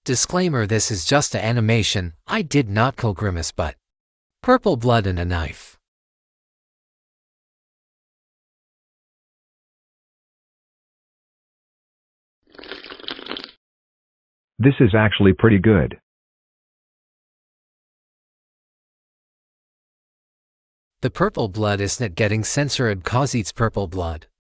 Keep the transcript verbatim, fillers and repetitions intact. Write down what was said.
Disclaimer: this is just an animation. I did not kill Grimace, but purple blood and a knife. This is actually pretty good. The purple blood isn't getting censored cause it's purple blood.